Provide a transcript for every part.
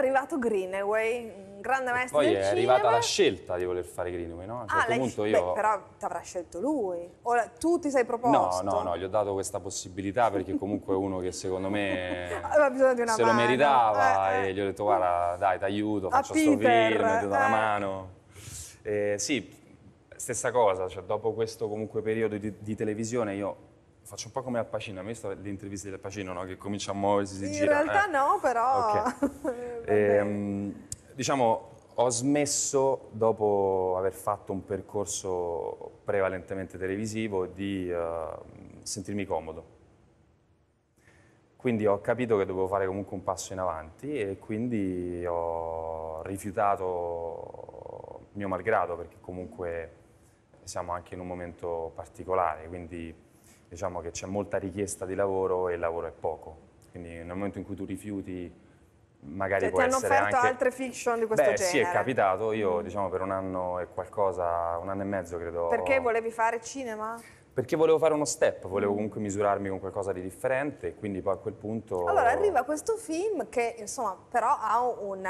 arrivato Greenaway, un grande maestro Poi del è cinema. arrivata la scelta di voler fare Greenaway, no? A un certo punto io... Beh, però ti avrà scelto lui. O tu ti sei proposto? No, gli ho dato questa possibilità perché comunque è uno che secondo me Aveva bisogno di una se lo mano. meritava e gli ho detto guarda dai ti aiuto, faccio sto Peter, film, ti do una mano. Sì, stessa cosa, cioè, dopo questo comunque periodo di televisione io faccio un po' come Al Pacino, hai visto le interviste del Pacino, no? Che comincia a muoversi, si gira. In realtà no, però... Ok. Diciamo, ho smesso, dopo aver fatto un percorso prevalentemente televisivo, di sentirmi comodo. Quindi ho capito che dovevo fare comunque un passo in avanti e quindi ho rifiutato mio malgrado, perché comunque siamo anche in un momento particolare, quindi diciamo che c'è molta richiesta di lavoro e il lavoro è poco. Quindi nel momento in cui tu rifiuti, magari Cioè, può ti hanno essere offerto anche... altre fiction di questo genere? Sì, è capitato. Io, diciamo, per un anno e qualcosa, un anno e mezzo, credo... Perché volevi fare cinema? Perché volevo fare uno step, volevo comunque misurarmi con qualcosa di differente e quindi poi a quel punto... Allora arriva questo film che insomma però ha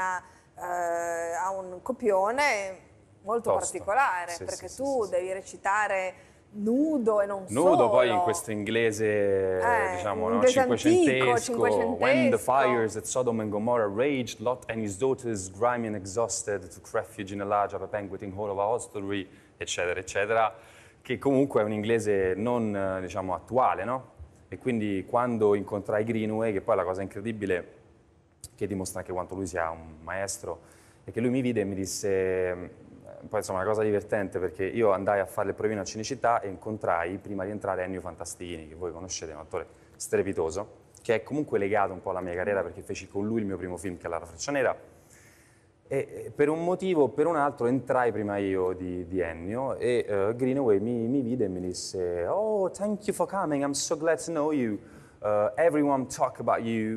un copione molto Tosto. particolare, Sì, perché sì, tu sì. devi recitare nudo e non solo. Nudo, poi in questo inglese, diciamo, no? inglese antico, Cinquecentesco. When the cinquecentesco. fires at Sodom and Gomorrah raged, Lot and his daughters, grimy and exhausted, took refuge in a large upper banqueting hall of a hostelry, eccetera, eccetera, che comunque è un inglese non, diciamo, attuale, no? E quindi quando incontrai Greenaway, che poi è la cosa incredibile, che dimostra anche quanto lui sia un maestro, è che lui mi vide e mi disse... Poi insomma una cosa divertente, perché io andai a fare il provino a Cinecittà e incontrai prima di entrare Ennio Fantastini, che voi conoscete, è un attore strepitoso, che è comunque legato un po' alla mia carriera perché feci con lui il mio primo film che è La Freccia Nera. E per un motivo o per un altro entrai prima io di Ennio e Greenaway mi vide e mi disse "Oh, thank you for coming, I'm so glad to know you. Everyone talk about you."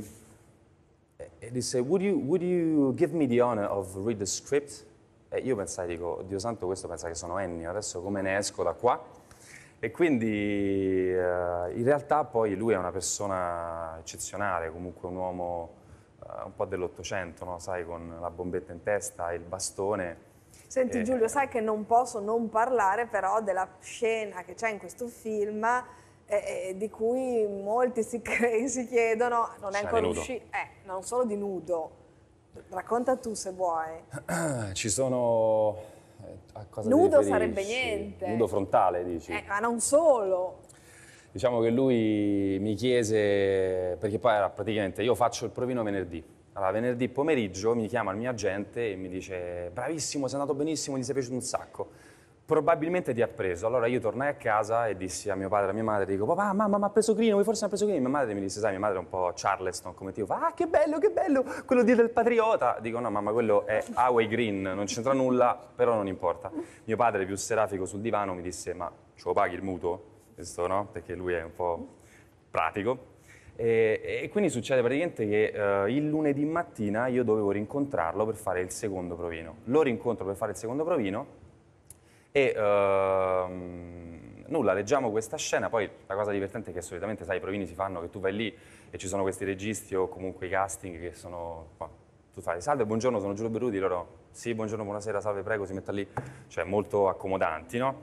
E disse "Would you give me the honor of read the script?" E io pensai, dico, Dio santo, questo pensa che sono Ennio, adesso come ne esco da qua? E quindi in realtà poi lui è una persona eccezionale, comunque un uomo un po' dell'Ottocento, no? Sai, con la bombetta in testa e il bastone. Senti Giulio, sai che non posso non parlare però della scena che c'è in questo film di cui molti si chiedono, non è ancora uscito, non solo di nudo. Racconta tu se vuoi. Ci sono... a cosa ti Nudo riferisci? sarebbe niente. Nudo frontale, dici? Ma non solo. Diciamo che lui mi chiese, perché poi era praticamente, io faccio il provino venerdì. Allora, venerdì pomeriggio mi chiama il mio agente e mi dice bravissimo, sei andato benissimo, ti sei piaciuto un sacco. Probabilmente ti ha preso. Allora io tornai a casa e dissi a mio padre e a mia madre, dico papà, mamma mi ha preso Greenaway, forse mi ha preso Greenaway. Mia madre mi disse, sai, mia madre è un po' Charleston come te, fa, ah che bello, quello di del Patriota. Dico no mamma, quello è Highway Green, non c'entra nulla, però non importa. Mio padre più serafico sul divano mi disse, ma ce lo paghi il mutuo? Questo no? Perché lui è un po' pratico. E quindi succede praticamente che il lunedì mattina io dovevo rincontrarlo per fare il secondo provino. Lo rincontro per fare il secondo provino e nulla, leggiamo questa scena, poi la cosa divertente è che solitamente, sai, i provini si fanno che tu vai lì e ci sono questi registi o comunque i casting che sono... tu fai, salve, buongiorno, sono Giulio Berruti, loro, sì, buongiorno, buonasera, salve, prego, si metta lì, cioè molto accomodanti, no?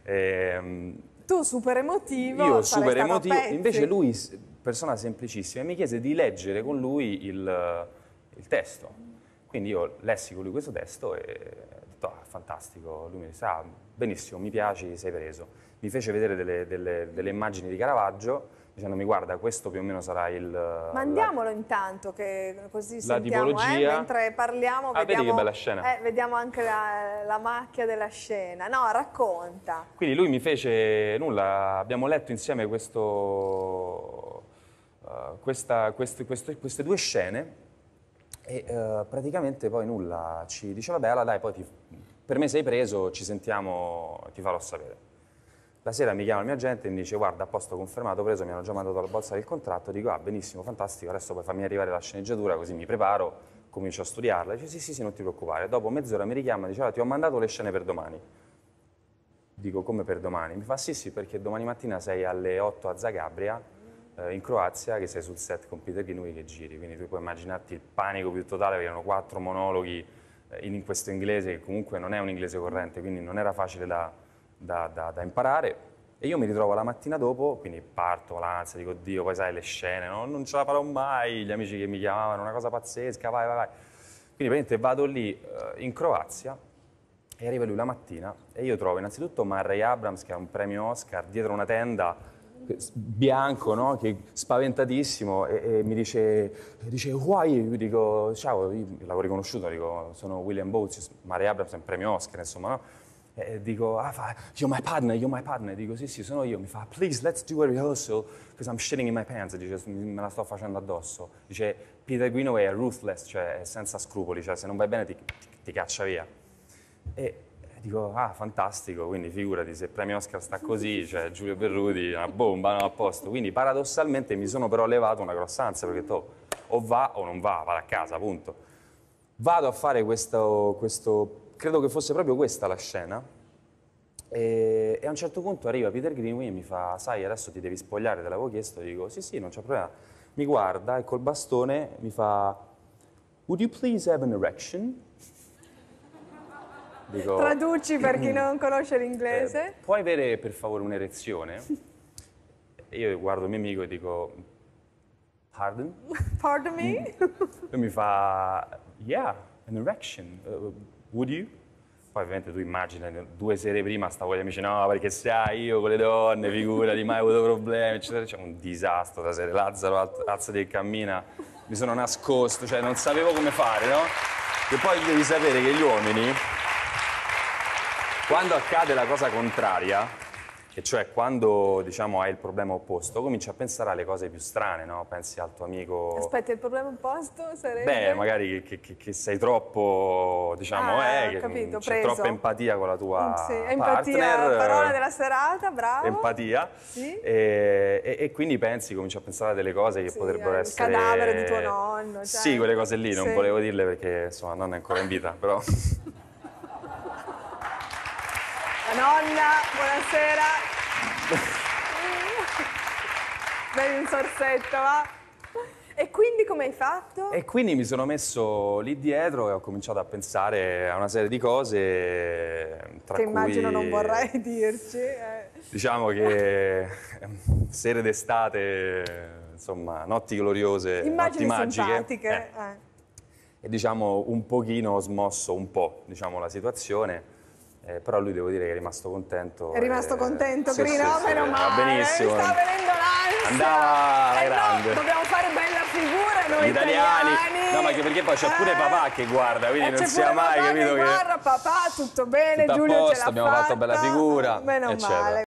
Tu super emotivo, io super emotivo, pezzi. invece lui, persona semplicissima, mi chiese di leggere con lui il testo. Quindi io lessi con lui questo testo e ho detto, ah, fantastico, lui mi disse, ah, benissimo, mi piaci, sei preso. Mi fece vedere delle immagini di Caravaggio, dicendomi, guarda, questo più o meno sarà il... Mandiamolo intanto, che così la sentiamo, tipologia. mentre parliamo, vediamo, vedi che bella scena. Vediamo anche la macchia della scena. No, racconta. Quindi lui mi fece, nulla, abbiamo letto insieme queste due scene e praticamente poi nulla, ci diceva, vabbè, allora dai, poi per me sei preso, ci sentiamo, ti farò sapere. La sera mi chiama il mio agente e mi dice, guarda, a posto, confermato, preso, mi hanno già mandato la bozza del contratto, dico, ah, benissimo, fantastico, adesso puoi farmi arrivare la sceneggiatura, così mi preparo, comincio a studiarla. Dice, sì, non ti preoccupare. Dopo mezz'ora mi richiama e dice, allora, ti ho mandato le scene per domani. Dico, come per domani? Mi fa, sì, perché domani mattina sei alle 8 a Zagabria in Croazia che sei sul set con Peter Greenaway che giri, quindi tu puoi immaginarti il panico più totale perché erano 4 monologhi in questo inglese che comunque non è un inglese corrente, quindi non era facile da imparare. E io mi ritrovo la mattina dopo, quindi parto, l'ansia, dico oddio, poi sai le scene, no? Non ce la farò mai, gli amici che mi chiamavano, una cosa pazzesca, vai, vai, vai. Quindi praticamente vado lì in Croazia e arriva lui la mattina e io trovo innanzitutto Man Ray Abrams che ha un premio Oscar dietro una tenda, bianco, no? Che spaventatissimo e mi dice who are you? Io dico ciao, io l'avevo riconosciuto, dico sono William Boats, Man Ray Abrams è un premio Oscar, insomma, no? E dico, you're my partner, dico sì, sono io, mi fa, please, let's do a rehearsal, because I'm shitting in my pants, dice, me la sto facendo addosso, dice, Peter Greenaway è ruthless, cioè è senza scrupoli, cioè se non vai bene ti caccia via. E dico, fantastico, quindi figurati, se il premio Oscar sta così, cioè Giulio Berruti, una bomba, no, a posto, quindi paradossalmente mi sono però levato una grossa ansia, perché o va o non va, vado a casa, punto. Vado a fare questo credo che fosse proprio questa la scena, e a un certo punto arriva Peter Greenaway e mi fa, sai, adesso ti devi spogliare, te l'avevo chiesto, dico, sì, non c'è problema. Mi guarda e col bastone mi fa, would you please have an erection? Dico, traduci per chi non conosce l'inglese. Puoi avere per favore un'erezione? E io guardo il mio amico e dico, pardon? Pardon me? Lui mi fa, yeah, an erection. Would you? Poi ovviamente tu immagina, 2 sere prima stavo con gli amici, no, perché sai, io con le donne, figurati, mai avuto problemi, eccetera. C'è un disastro da sera, Lazzaro alzati e cammina, mi sono nascosto, cioè non sapevo come fare, no? E poi devi sapere che gli uomini, quando accade la cosa contraria, e cioè quando, diciamo, hai il problema opposto, cominci a pensare alle cose più strane, no? Pensi al tuo amico... Aspetta, il problema opposto sarebbe? Beh, magari che sei troppo, diciamo, capito, c'è troppa empatia con la tua empatia, partner. parola della serata, bravo. Empatia. Sì. E quindi cominci a pensare a delle cose che potrebbero essere... Il cadavere di tuo nonno. Cioè... Sì, quelle cose lì, non volevo dirle perché, insomma, nonna è ancora in vita, però... La nonna, buonasera. Bevi un sorsetto, va. E quindi come hai fatto? E quindi mi sono messo lì dietro e ho cominciato a pensare a una serie di cose, tra che cui... immagino non vorrai dirci. Diciamo che sere d'estate, insomma, notti gloriose, immagini notti magiche. Simpatiche. E diciamo un pochino ho smosso un po', diciamo, la situazione. Però lui devo dire che è rimasto contento. È rimasto contento, sì, Grino? sì, Meno male. Va benissimo. Mi sta venendo l'ansia. Andava alla grande. No, dobbiamo fare bella figura noi italiani. No, ma anche perché poi c'è pure papà che guarda, quindi non sia mai capito che... Guarda, papà, tutto bene, tutto Giulio a posto, ce l'ha abbiamo fatto bella figura, meno eccetera. male.